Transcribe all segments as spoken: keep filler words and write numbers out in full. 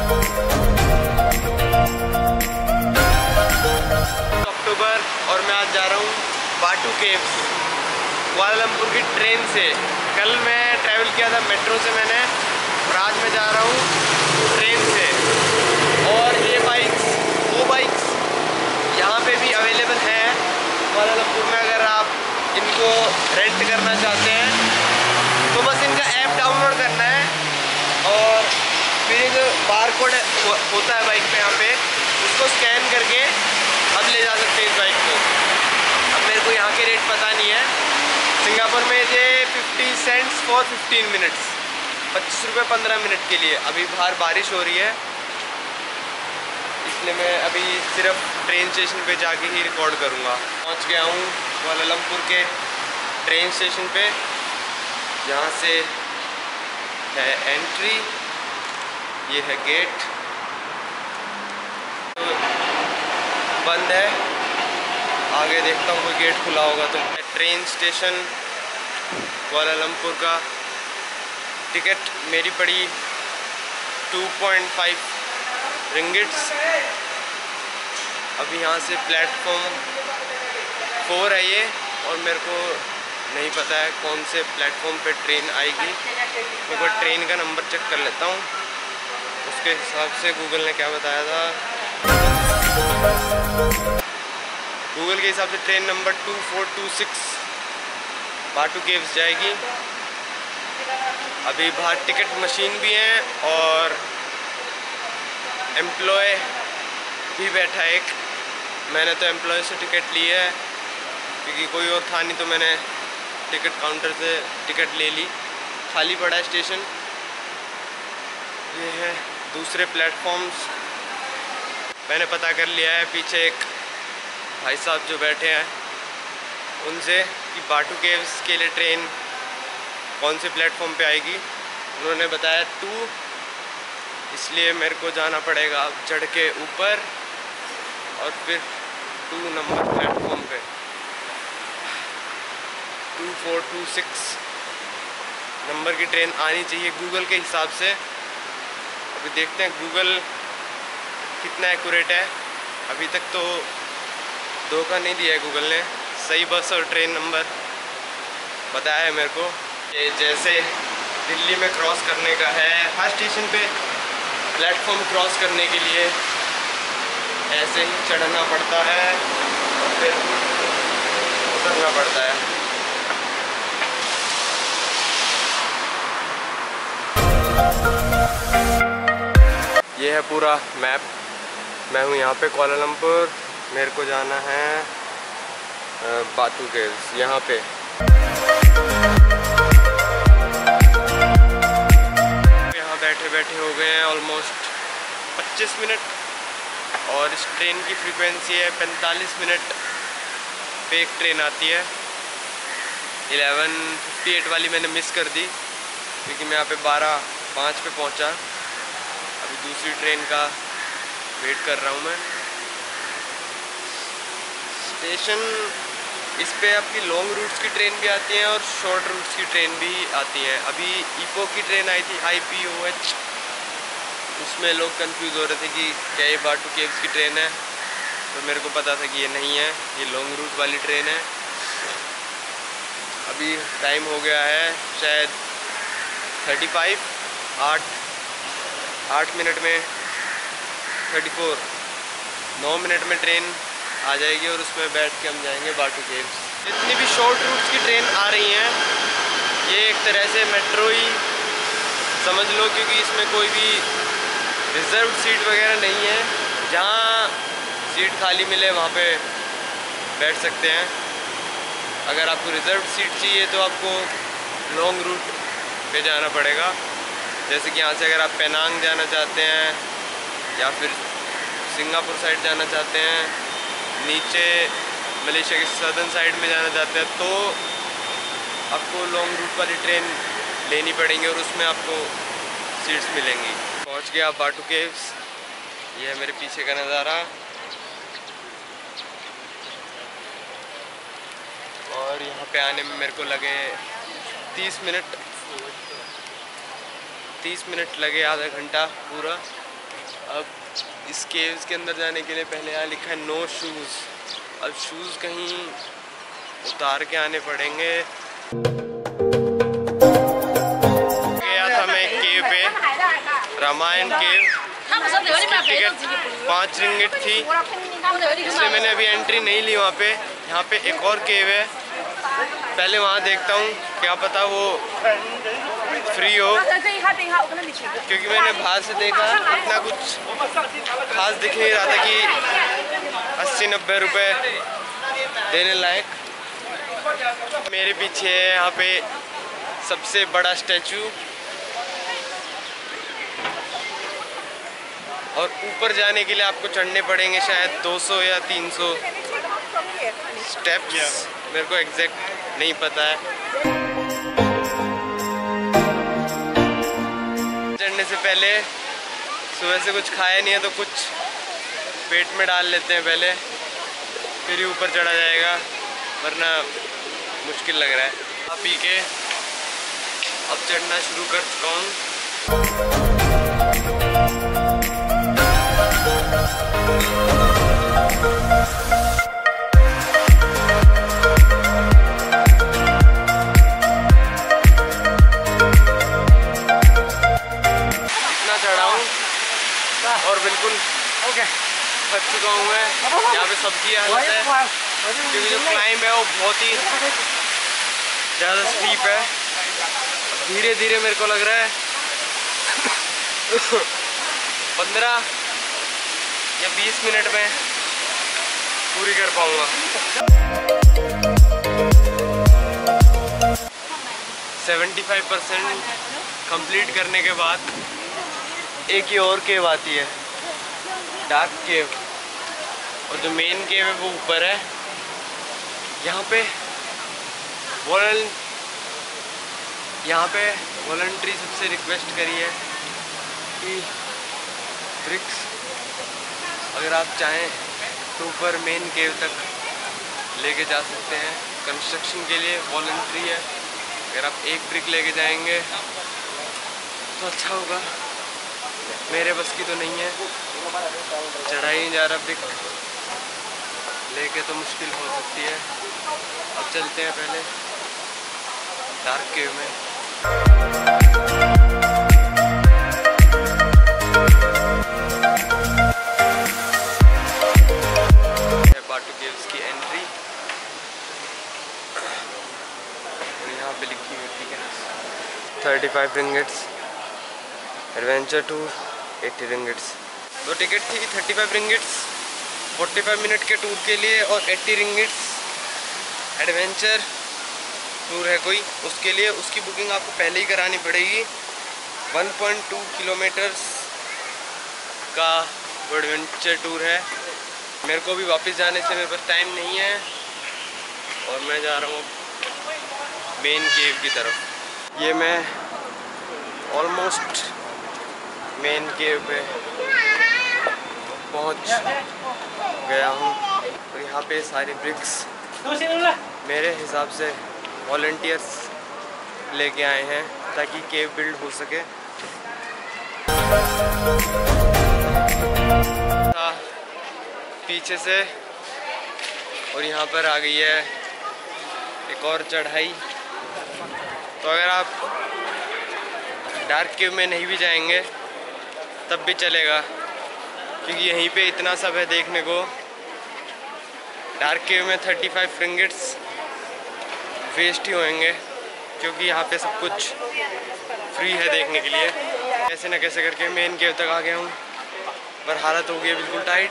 अक्टूबर और मैं आज जा रहा हूँ बाटू केव्स कुआलालंपुर की ट्रेन से। कल मैं ट्रैवल किया था मेट्रो से मैंने, और आज मैं जा रहा हूँ ट्रेन से। और ये बाइक्स वो बाइक्स यहाँ पे भी अवेलेबल है कुआलालंपुर में। अगर आप इनको रेंट करना चाहते हैं तो बस इनका ऐप डाउनलोड करना है और फिर जो बार कोड होता है बाइक पे यहाँ पे, उसको स्कैन करके अब ले जा सकते हैं इस बाइक को। अब मेरे को यहाँ के रेट पता नहीं है। सिंगापुर में ये fifty cents for fifteen minutes, पच्चीस रुपये पंद्रह मिनट के लिए। अभी बाहर बारिश हो रही है इसलिए मैं अभी सिर्फ ट्रेन स्टेशन पे जाके ही रिकॉर्ड करूँगा। पहुँच गया हूँ कुआलालंपुर के ट्रेन स्टेशन पे, जहाँ से है एंट्री, ये है गेट। तो बंद है, आगे देखता हूँ कोई गेट खुला होगा तो। ट्रेन स्टेशन कुआलालंपुर का टिकट मेरी पड़ी टू पॉइंट फाइव रिंगिट्स। अभी यहाँ से प्लेटफॉर्म फोर है ये, और मेरे को नहीं पता है कौन से प्लेटफॉर्म पे ट्रेन आएगी। मैं कोई ट्रेन का नंबर चेक कर लेता हूँ, उसके हिसाब से गूगल ने क्या बताया था। गूगल के हिसाब से train number two four two six Batu Caves जाएगी। अभी बाहर टिकट मशीन भी है और एम्प्लॉय भी बैठा है एक। मैंने तो एम्प्लॉय से टिकट ली है क्योंकि कोई और था नहीं, तो मैंने टिकट काउंटर से टिकट ले ली। खाली पड़ा है स्टेशन। ये है दूसरे प्लेटफॉर्म्स। मैंने पता कर लिया है पीछे एक भाई साहब जो बैठे हैं उनसे कि बाटू केव्स के लिए ट्रेन कौन से प्लेटफॉर्म पे आएगी। उन्होंने बताया टू, इसलिए मेरे को जाना पड़ेगा अब चढ़ के ऊपर और फिर टू नंबर प्लेटफॉर्म पे। Two four two six number की ट्रेन आनी चाहिए गूगल के हिसाब से। अभी देखते हैं गूगल कितना एक्यूरेट है। अभी तक तो धोखा नहीं दिया है गूगल ने, सही बस और ट्रेन नंबर बताया है मेरे को। ये जैसे दिल्ली में क्रॉस करने का है, हर स्टेशन पे प्लेटफॉर्म क्रॉस करने के लिए ऐसे ही चढ़ना पड़ता है और फिर उतरना पड़ता है। ये है पूरा मैप। मैं हूँ यहाँ पे कुआलालंपुर, मेरे को जाना है बाटू केव्स। यहाँ पे यहाँ बैठे बैठे हो गए हैं ऑलमोस्ट पच्चीस मिनट, और इस ट्रेन की फ्रीक्वेंसी है पैंतालीस मिनट पे एक ट्रेन आती है। इलेवन फिफ्टी एट वाली मैंने मिस कर दी क्योंकि मैं यहाँ पे बारह पाँच पे पहुँचा। अभी दूसरी ट्रेन का वेट कर रहा हूँ मैं। स्टेशन इस पे आपकी लॉन्ग रूट्स की ट्रेन भी आती हैं और शॉर्ट रूट्स की ट्रेन भी आती हैं। अभी ईपो की ट्रेन आई थी, आई पी ओ एच, उसमें लोग कंफ्यूज हो रहे थे कि क्या ये बाटू केव्स की ट्रेन है, तो मेरे को पता था कि ये नहीं है, ये लॉन्ग रूट वाली ट्रेन है। अभी टाइम हो गया है शायद थर्टी फाइव, आठ आठ मिनट में थर्टी फोर नौ मिनट में ट्रेन आ जाएगी और उसमें बैठ के हम जाएंगे बाटू केव्स। जितनी भी शॉर्ट रूट्स की ट्रेन आ रही हैं ये एक तरह से मेट्रो ही समझ लो, क्योंकि इसमें कोई भी रिजर्व सीट वगैरह नहीं है। जहाँ सीट खाली मिले वहाँ पे बैठ सकते हैं। अगर आपको रिजर्व सीट चाहिए तो आपको लॉन्ग रूट पे जाना पड़ेगा। जैसे कि यहाँ से अगर आप पेनांग जाना चाहते हैं या फिर सिंगापुर साइड जाना चाहते हैं, नीचे मलेशिया के सदर्न साइड में जाना चाहते हैं, तो आपको लॉन्ग रूट वाली ट्रेन लेनी पड़ेंगी और उसमें आपको सीट्स मिलेंगी। पहुँच गया बाटू केव्स। ये है मेरे पीछे का नज़ारा। और यहाँ पे आने में मेरे को लगे तीस मिनट तीस मिनट लगे, आधा घंटा पूरा। अब इस केव्स के अंदर जाने के लिए पहले यहाँ लिखा है नो शूज़। अब शूज़ कहीं उतार के आने पड़ेंगे। गया था मैं एक केव पे, रामायण केव। टिकट पाँच रिंगिट थी, इसलिए मैंने अभी एंट्री नहीं ली वहाँ पे। यहाँ पे एक और केव है, पहले वहाँ देखता हूँ, क्या पता वो फ्री हो, क्योंकि मैंने बाहर से देखा इतना कुछ खास दिख नहीं रहा था कि अस्सी नब्बे रुपए देने लायक। मेरे पीछे है यहाँ पे सबसे बड़ा स्टैचू, और ऊपर जाने के लिए आपको चढ़ने पड़ेंगे शायद दो सौ या तीन सौ स्टेप्स, मेरे को एग्जैक्ट नहीं पता है। चढ़ने से पहले सुबह से कुछ खाया नहीं है तो कुछ पेट में डाल लेते हैं पहले, फिर ही ऊपर चढ़ा जाएगा, वरना मुश्किल लग रहा है। आप पी के अब चढ़ना शुरू कर चुका हूँ। और बिल्कुल थक चुका हूँ मैं। यहाँ पे सबकी हालत है, क्योंकि जो क्लाइंब है वो बहुत ही ज़्यादा स्टीप है। धीरे धीरे मेरे को लग रहा है पंद्रह या बीस मिनट में पूरी कर पाऊँगा। पचहत्तर परसेंट कंप्लीट करने के बाद एक ही और केव आती है, डार्क केव, और जो मेन केव है वो ऊपर है। यहाँ पे वॉलन यहाँ पे वॉलंटरी सबसे रिक्वेस्ट करी है कि ब्रिक्स अगर आप चाहें तो ऊपर मेन केव तक लेके जा सकते हैं। कंस्ट्रक्शन के लिए वॉलंटरी है, अगर आप एक ब्रिक लेके जाएंगे तो अच्छा होगा। मेरे बस की तो नहीं है, चढ़ा ही नहीं जा रहा, ब्रिक लेके तो मुश्किल हो सकती है। अब चलते हैं पहले डार्क केव में। बाटू केव्स की एंट्री, यहाँ पे लिखी हुई ticket thirty five ringgits, adventure tour eighty ringgits. तो टिकट थी थर्टी फाइव रिंगिट्स पैंतालीस मिनट के टूर के लिए, और अस्सी रिंगिट्स एडवेंचर टूर है कोई, उसके लिए उसकी बुकिंग आपको पहले ही करानी पड़ेगी। वन पॉइंट टू किलोमीटर्स का वो एडवेंचर टूर है। मेरे को भी वापस जाने से मेरे पास टाइम नहीं है, और मैं जा रहा हूँ मेन केव की तरफ। ये मैं ऑलमोस्ट मेन केव पे पहुंच गया हूँ, और यहाँ पे सारे ब्रिक्स मेरे हिसाब से वॉलंटियर्स लेके आए हैं ताकि केव बिल्ड हो सके। पीछे से, और यहाँ पर आ गई है एक और चढ़ाई। तो अगर आप डार्क केव में नहीं भी जाएंगे तब भी चलेगा, क्योंकि यहीं पे इतना सब है देखने को। डार्क केव में थर्टी फाइव रिंगिट्स वेस्ट ही होंगे, क्योंकि यहाँ पे सब कुछ फ्री है देखने के लिए। कैसे न कैसे करके मेन केव तक आ गया हूँ, पर हालत हो गई है बिल्कुल टाइट।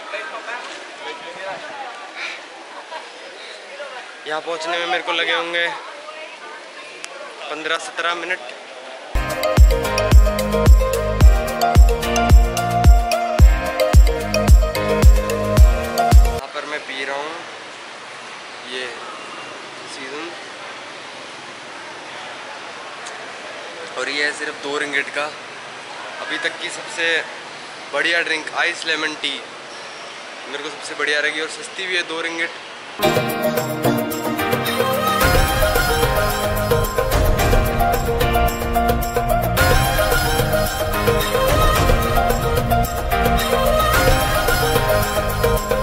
यहाँ पहुँचने में मेरे को लगे होंगे पंद्रह सत्रह मिनट। मैं पी रहा हूँ ये सीजन, और ये है सिर्फ दो रिंगिट का अभी तक की सबसे बढ़िया ड्रिंक। आइस लेमन टी मेरे को सबसे बढ़िया लगी, और सस्ती भी है, दो रिंगिट। है।